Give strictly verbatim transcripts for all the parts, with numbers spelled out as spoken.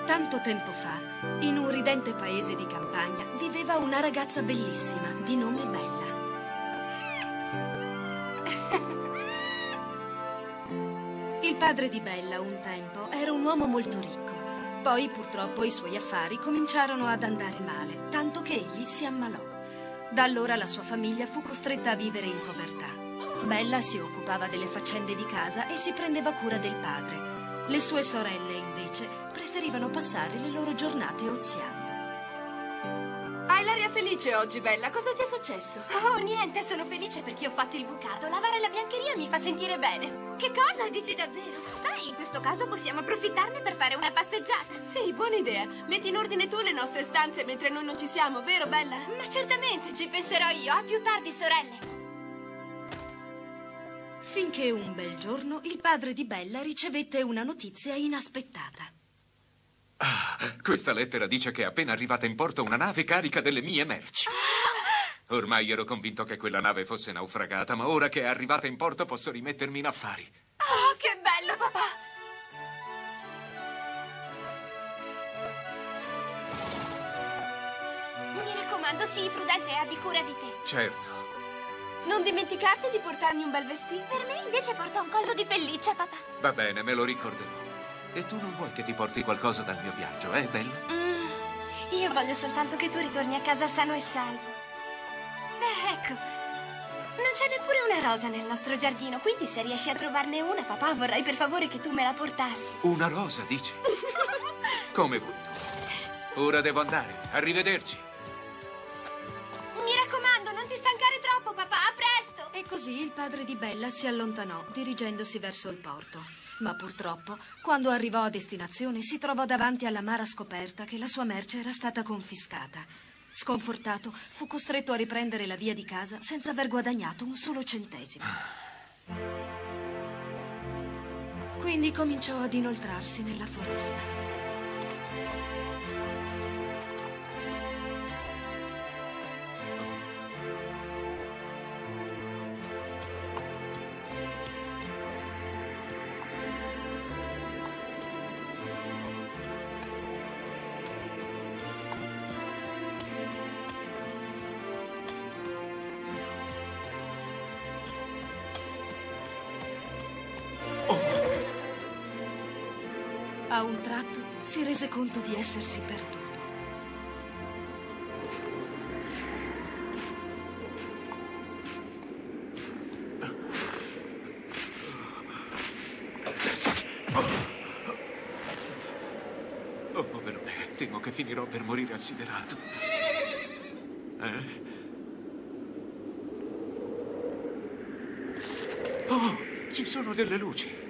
Tanto tempo fa, in un ridente paese di campagna, viveva una ragazza bellissima di nome Bella. Il padre di Bella, un tempo, era un uomo molto ricco. Poi, purtroppo, i suoi affari cominciarono ad andare male, tanto che egli si ammalò. Da allora la sua famiglia fu costretta a vivere in povertà. Bella si occupava delle faccende di casa e si prendeva cura del padre. Le sue sorelle, invece, preferivano passare le loro giornate oziando. Hai l'aria felice oggi, Bella. Cosa ti è successo? Oh, niente, sono felice perché ho fatto il bucato. Lavare la biancheria mi fa sentire bene. Che cosa? Dici davvero? Beh, in questo caso possiamo approfittarne per fare una passeggiata. Sì, buona idea. Metti in ordine tu le nostre stanze mentre noi non ci siamo, vero, Bella? Ma certamente, ci penserò io. A più tardi, sorelle. Finché un bel giorno il padre di Bella ricevette una notizia inaspettata. Ah, questa lettera dice che è appena arrivata in porto una nave carica delle mie merci. Ormai ero convinto che quella nave fosse naufragata, ma ora che è arrivata in porto posso rimettermi in affari. Oh, che bello, papà! Mi raccomando, sii prudente e abbi cura di te. Certo. Non dimenticarti di portarmi un bel vestito. Per me invece porta un collo di pelliccia, papà. Va bene, me lo ricorderò. E tu non vuoi che ti porti qualcosa dal mio viaggio, eh, Bella? Mm, io voglio soltanto che tu ritorni a casa sano e salvo. Beh, ecco, non c'è neppure una rosa nel nostro giardino, quindi se riesci a trovarne una, papà, vorrei per favore che tu me la portassi. Una rosa, dici? Come vuoi tu. Ora devo andare. Arrivederci. Mi raccomando, non ti stancare troppo, papà, a presto! E così il padre di Bella si allontanò, dirigendosi verso il porto. Ma purtroppo, quando arrivò a destinazione, si trovò davanti all'amara scoperta che la sua merce era stata confiscata. Sconfortato, fu costretto a riprendere la via di casa senza aver guadagnato un solo centesimo. Quindi cominciò ad inoltrarsi nella foresta. A un tratto si rese conto di essersi perduto. Oh, povero me, temo che finirò per morire assiderato. Eh? Oh, ci sono delle luci.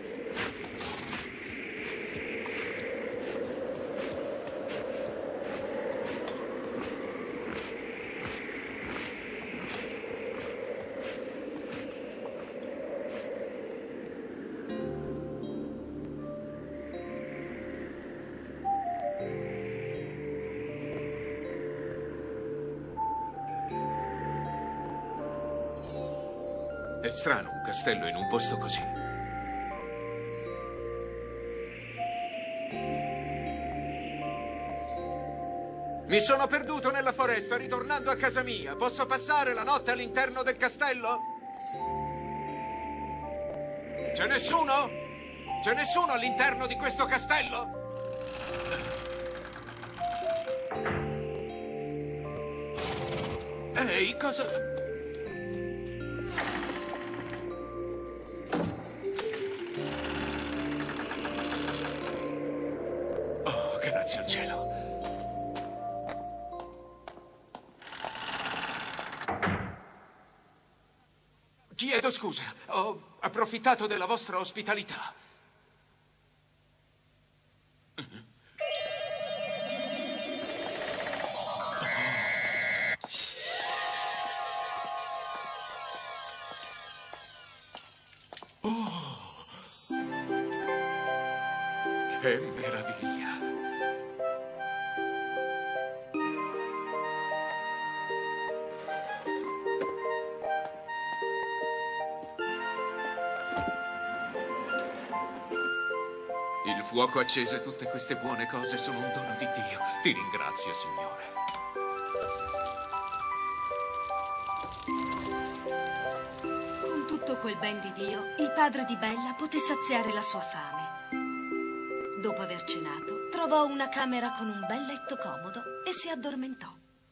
È strano un castello in un posto così. Mi sono perduto nella foresta ritornando a casa mia. Posso passare la notte all'interno del castello? C'è nessuno? C'è nessuno all'interno di questo castello? Ehi, cosa... Grazie al cielo. Chiedo scusa, ho approfittato della vostra ospitalità. Oh, che meraviglia. Il fuoco accese tutte queste buone cose sono un dono di Dio. Ti ringrazio, Signore. Con tutto quel ben di Dio, il padre di Bella poté saziare la sua fame. Dopo aver cenato, trovò una camera con un bel letto comodo e si addormentò.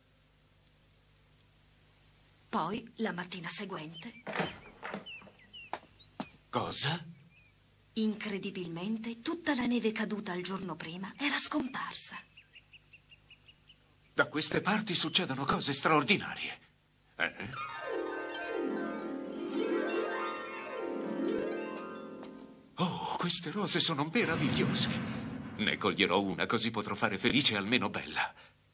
Poi, la mattina seguente... Cosa? Incredibilmente, tutta la neve caduta il giorno prima era scomparsa. Da queste parti succedono cose straordinarie. Eh? Oh, queste rose sono meravigliose. Ne coglierò una, così potrò fare felice almeno Bella.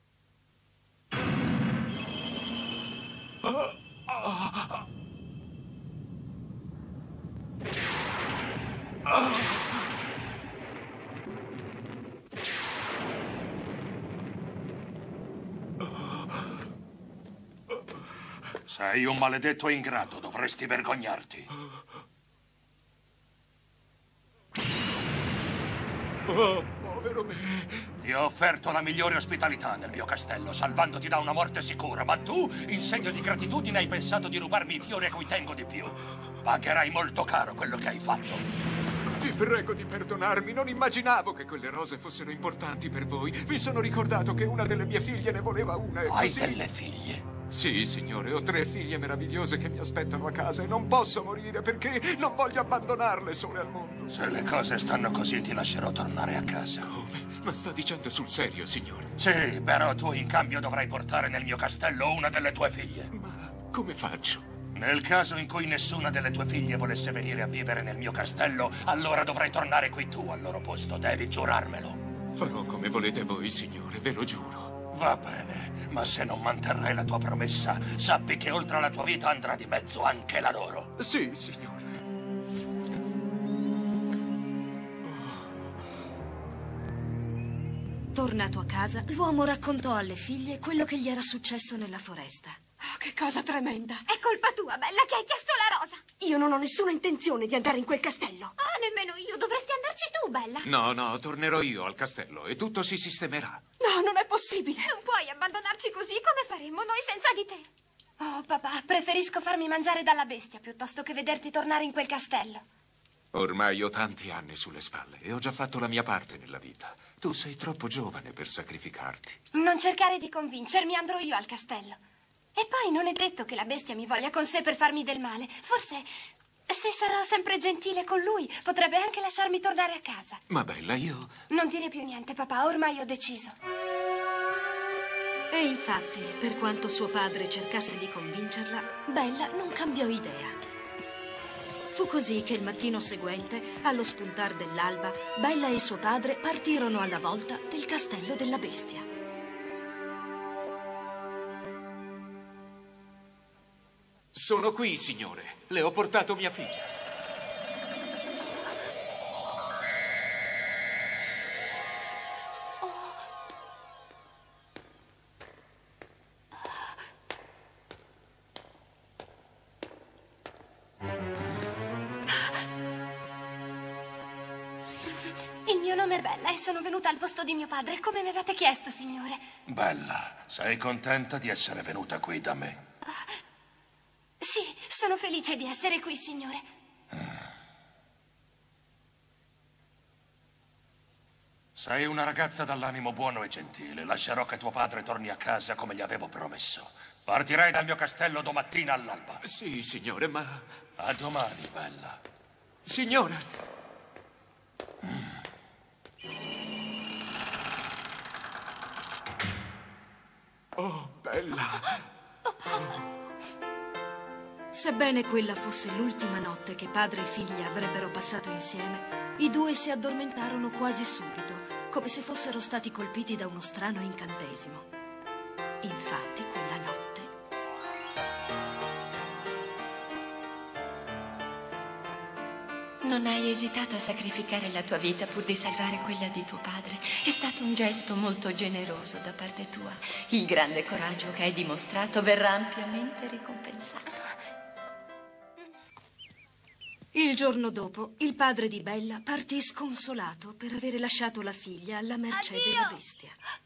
Oh, oh. Sei un maledetto ingrato, dovresti vergognarti. Oh, povero me. Ti ho offerto la migliore ospitalità nel mio castello, salvandoti da una morte sicura, ma tu, in segno di gratitudine, hai pensato di rubarmi i fiori a cui tengo di più. Pagherai molto caro quello che hai fatto. Vi prego di perdonarmi, non immaginavo che quelle rose fossero importanti per voi. Mi sono ricordato che una delle mie figlie ne voleva una e Hai così... delle figlie? Sì, signore, ho tre figlie meravigliose che mi aspettano a casa e non posso morire perché non voglio abbandonarle sole al mondo. Se le cose stanno così, ti lascerò tornare a casa. Come? Ma sta dicendo sul serio, signore? Sì, però tu in cambio dovrai portare nel mio castello una delle tue figlie. Ma come faccio? Nel caso in cui nessuna delle tue figlie volesse venire a vivere nel mio castello, allora dovrai tornare qui tu al loro posto. Devi giurarmelo. Farò come volete voi, signore, ve lo giuro. Va bene, ma se non manterrai la tua promessa, sappi che oltre alla tua vita andrà di mezzo anche la loro. Sì, signore. Tornato a casa, l'uomo raccontò alle figlie quello che gli era successo nella foresta. Oh, che cosa tremenda. È colpa tua, Bella, che hai chiesto la rosa. Io non ho nessuna intenzione di andare in quel castello. Ah, nemmeno io. Dovresti andarci tu, Bella. No, no, tornerò io al castello e tutto si sistemerà. No, non è possibile. Non puoi abbandonarci così. Come faremmo noi senza di te? Oh, papà, preferisco farmi mangiare dalla bestia piuttosto che vederti tornare in quel castello. Ormai ho tanti anni sulle spalle e ho già fatto la mia parte nella vita. Tu sei troppo giovane per sacrificarti. Non cercare di convincermi, andrò io al castello. E poi non è detto che la bestia mi voglia con sé per farmi del male. Forse, se sarò sempre gentile con lui, potrebbe anche lasciarmi tornare a casa. Ma Bella, io... Non dire più niente, papà, ormai ho deciso. E infatti, per quanto suo padre cercasse di convincerla, Bella non cambiò idea. Fu così che il mattino seguente, allo spuntar dell'alba, Bella e suo padre partirono alla volta del castello della bestia. Sono qui, signore. Le ho portato mia figlia. Il mio nome è Bella e sono venuta al posto di mio padre, come mi avete chiesto, signore. Bella, sei contenta di essere venuta qui da me? Sì, sono felice di essere qui, signore. Sei una ragazza dall'animo buono e gentile. Lascerò che tuo padre torni a casa come gli avevo promesso. Partirai dal mio castello domattina all'alba. Sì, signore, ma... A domani, Bella. Signore! Mm. Oh, Bella! Oh. Sebbene quella fosse l'ultima notte che padre e figlia avrebbero passato insieme, i due si addormentarono quasi subito, come se fossero stati colpiti da uno strano incantesimo. Infatti, quella notte... Non hai esitato a sacrificare la tua vita pur di salvare quella di tuo padre. È stato un gesto molto generoso da parte tua. Il grande coraggio che hai dimostrato verrà ampiamente ricompensato. Il giorno dopo, il padre di Bella partì sconsolato per avere lasciato la figlia alla mercé Addio! della bestia.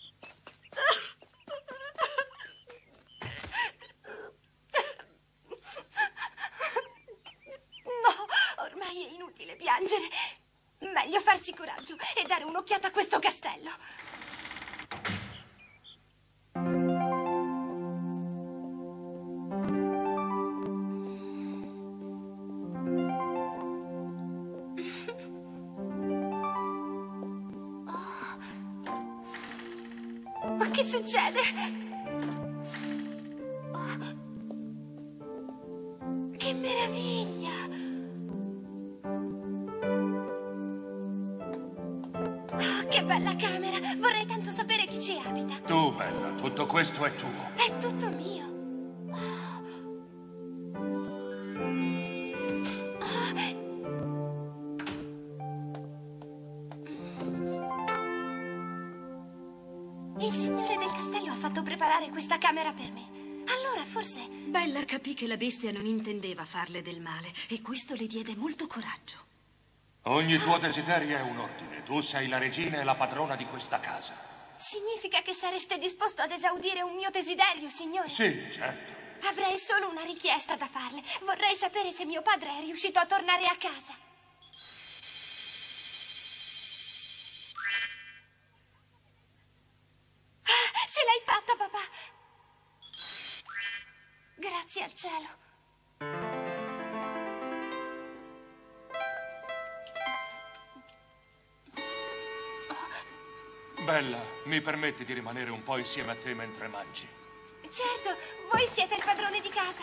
No, ormai è inutile piangere. Meglio farsi coraggio e dare un'occhiata a questo castello. Ma che succede? Oh, che meraviglia! Oh, che bella camera! Vorrei tanto sapere chi ci abita. Tu, Bella, tutto questo è tuo. È tutto mio. Il signore del castello ha fatto preparare questa camera per me. Allora forse... Bella capì che la bestia non intendeva farle del male e questo le diede molto coraggio. Ogni tuo desiderio è un ordine. Tu sei la regina e la padrona di questa casa. significa che sareste disposto ad esaudire un mio desiderio, signore? Sì, certo. Avrei solo una richiesta da farle. Vorrei sapere se mio padre è riuscito a tornare a casa. Ah, ce l'hai fatta, papà! Grazie al cielo. Bella, mi permetti di rimanere un po' insieme a te mentre mangi? Certo, voi siete il padrone di casa.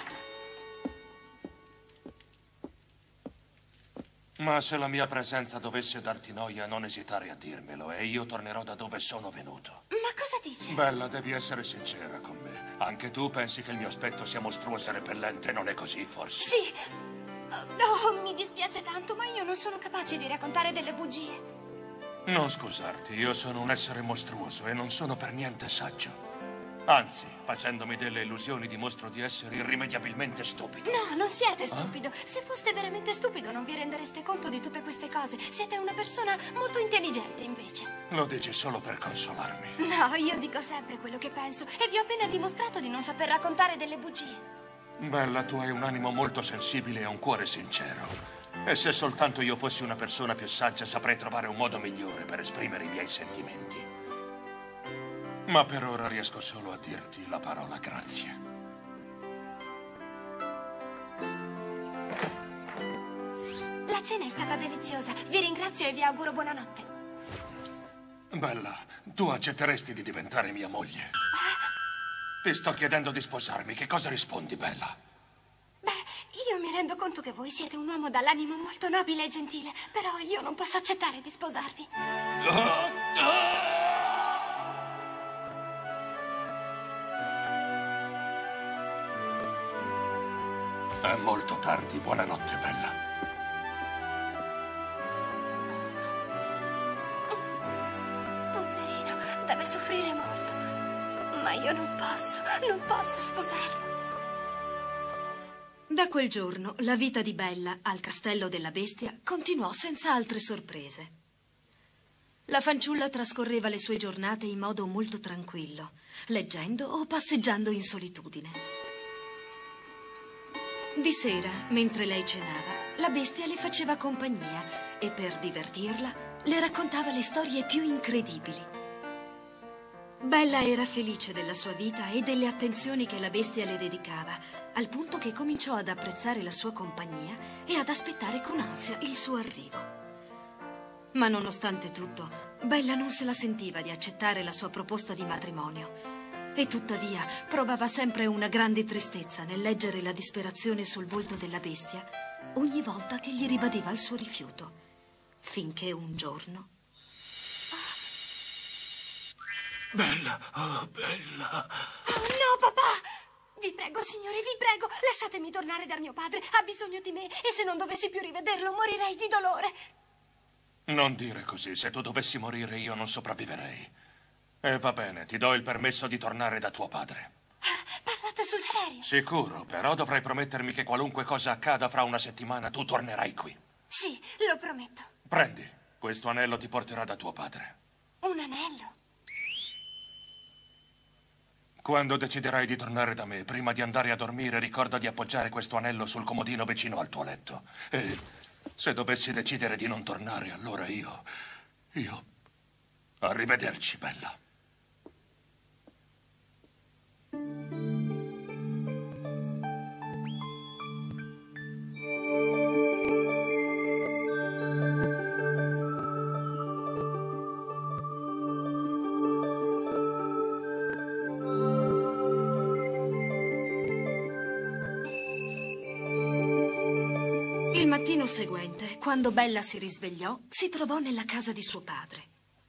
Ma se la mia presenza dovesse darti noia, non esitare a dirmelo e io tornerò da dove sono venuto. Ma cosa dice? Bella, devi essere sincera con me. Anche tu pensi che il mio aspetto sia mostruoso e repellente, non è così, forse? Sì. Oh, mi dispiace tanto, ma io non sono capace di raccontare delle bugie. Non scusarti, io sono un essere mostruoso e non sono per niente saggio. Anzi, facendomi delle illusioni dimostro di essere irrimediabilmente stupido. No, non siete stupido. Ah? Se foste veramente stupido non vi rendereste conto di tutte queste cose. Siete una persona molto intelligente, invece. Lo dici solo per consolarmi. No, io dico sempre quello che penso e vi ho appena dimostrato di non saper raccontare delle bugie. Bella, tu hai un animo molto sensibile e un cuore sincero. E se soltanto io fossi una persona più saggia saprei trovare un modo migliore per esprimere i miei sentimenti. Ma per ora riesco solo a dirti la parola grazie. La cena è stata deliziosa. Vi ringrazio e vi auguro buonanotte. Bella, tu accetteresti di diventare mia moglie? Ti sto chiedendo di sposarmi. Che cosa rispondi, Bella? Beh, io mi rendo conto che voi siete un uomo dall'animo molto nobile e gentile, però io non posso accettare di sposarvi. È molto tardi. Buonanotte, Bella. Poverino, deve soffrire molto. Ma io non posso, non posso sposarlo. Da quel giorno la vita di Bella al castello della bestia continuò senza altre sorprese. La fanciulla trascorreva le sue giornate in modo molto tranquillo, leggendo o passeggiando in solitudine. Di sera, mentre lei cenava, la bestia le faceva compagnia e per divertirla le raccontava le storie più incredibili. Bella era felice della sua vita e delle attenzioni che la bestia le dedicava, al punto che cominciò ad apprezzare la sua compagnia e ad aspettare con ansia il suo arrivo. Ma nonostante tutto, Bella non se la sentiva di accettare la sua proposta di matrimonio e tuttavia provava sempre una grande tristezza nel leggere la disperazione sul volto della bestia ogni volta che gli ribadiva il suo rifiuto, finché un giorno... Bella, oh, Bella. Oh, no, papà! Vi prego, signore, vi prego, lasciatemi tornare da mio padre. Ha bisogno di me e se non dovessi più rivederlo morirei di dolore. Non dire così. Se tu dovessi morire io non sopravviverei. E va bene, ti do il permesso di tornare da tuo padre. Parla parlate sul serio? Sicuro, però dovrai promettermi che qualunque cosa accada fra una settimana tu tornerai qui. Sì, lo prometto. Prendi, questo anello ti porterà da tuo padre. Un anello? Quando deciderai di tornare da me, prima di andare a dormire, ricorda di appoggiare questo anello sul comodino vicino al tuo letto. E se dovessi decidere di non tornare, allora io... io... Arrivederci, bella. Il mattino seguente, quando Bella si risvegliò, si trovò nella casa di suo padre.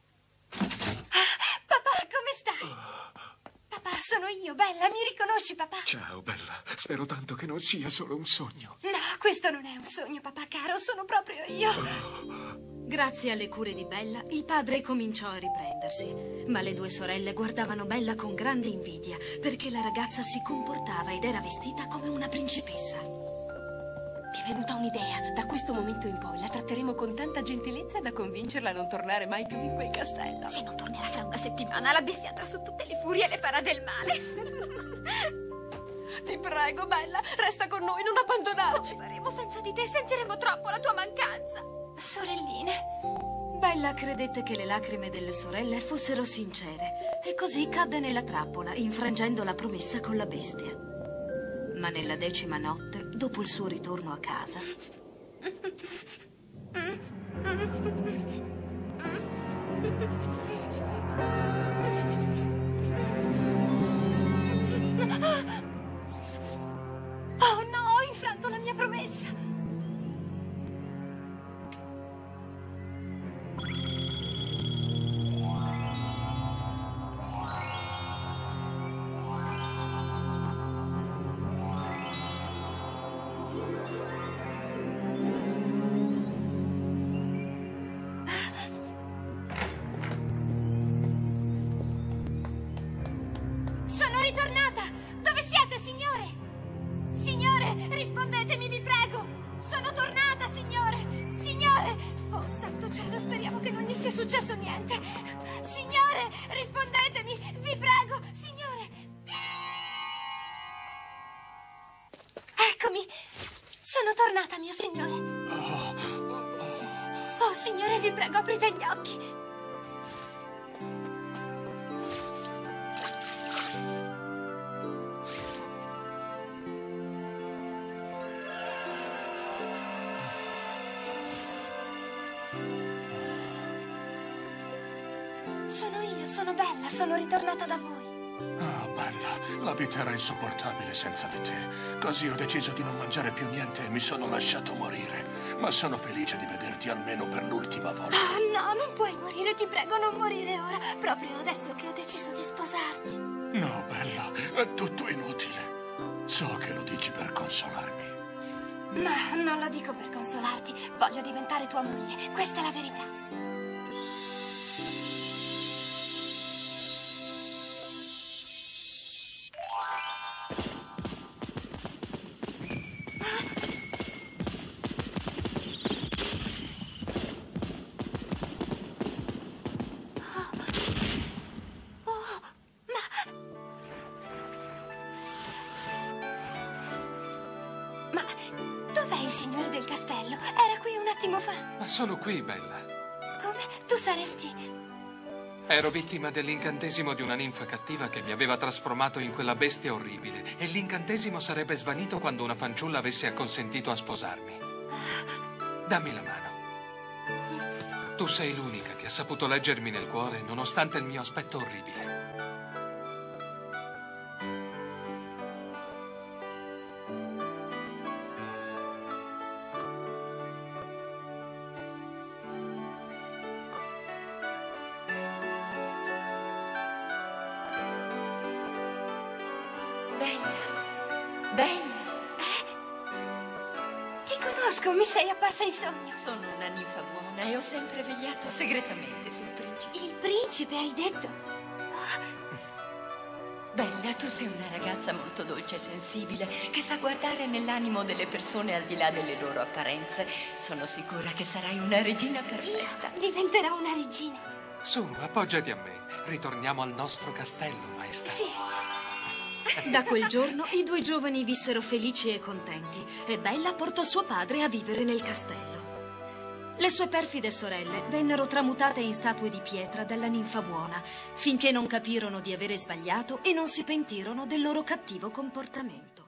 Papà, come stai? Papà, sono io, Bella. Mi riconosci, papà? Ciao, Bella. Spero tanto che non sia solo un sogno. No, questo non è un sogno, papà caro. Sono proprio io. Grazie alle cure di Bella, il padre cominciò a riprendersi. Ma le due sorelle guardavano Bella con grande invidia, perché la ragazza si comportava ed era vestita come una principessa. Mi è venuta un'idea. Da questo momento in poi la tratteremo con tanta gentilezza da convincerla a non tornare mai più in quel castello. Se non tornerà fra una settimana, la bestia andrà su tutte le furie e le farà del male. Ti prego, Bella, resta con noi, non abbandonarci. Come faremo senza di te? Sentiremo troppo la tua mancanza. Sorelline. Bella credette che le lacrime delle sorelle fossero sincere e così cadde nella trappola, infrangendo la promessa con la bestia. Ma nella decima notte, dopo il suo ritorno a casa... Oh no, ho infranto la mia promessa. Sono ritornata! Dove siete, signore? Signore, rispondetemi, vi prego! Sono tornata, signore! Signore! Oh, santo cielo, speriamo che non gli sia successo niente! Signore, rispondetemi, vi prego! Signore! Eccomi! Sono tornata, mio signore! Oh, signore, vi prego, aprite gli occhi! Sono io, sono Bella, sono ritornata da voi. Ah, Bella, la vita era insopportabile senza di te. Così ho deciso di non mangiare più niente e mi sono lasciato morire. Ma sono felice di vederti almeno per l'ultima volta. Ah, no, non puoi morire, ti prego, non morire ora. Proprio adesso che ho deciso di sposarti. No, Bella, è tutto inutile. So che lo dici per consolarmi. No, non lo dico per consolarti. Voglio diventare tua moglie. Questa è la verità. Ma dov'è il signore del castello? Era qui un attimo fa. Ma sono qui, Bella. Come? Tu saresti... Ero vittima dell'incantesimo di una ninfa cattiva che mi aveva trasformato in quella bestia orribile. E l'incantesimo sarebbe svanito quando una fanciulla avesse acconsentito a sposarmi. Dammi la mano. Tu sei l'unica che ha saputo leggermi nel cuore, nonostante il mio aspetto orribile. Mi sei apparsa in sogno. Sono una ninfa buona e ho sempre vegliato segretamente sul principe. Il principe, hai detto? Bella, tu sei una ragazza molto dolce e sensibile, che sa guardare nell'animo delle persone al di là delle loro apparenze. Sono sicura che sarai una regina perfetta. Io diventerò una regina. Su, appoggiati a me. Ritorniamo al nostro castello, maestra. Sì. Da quel giorno i due giovani vissero felici e contenti e Bella portò suo padre a vivere nel castello. Le sue perfide sorelle vennero tramutate in statue di pietra dalla ninfa buona, finché non capirono di avere sbagliato e non si pentirono del loro cattivo comportamento.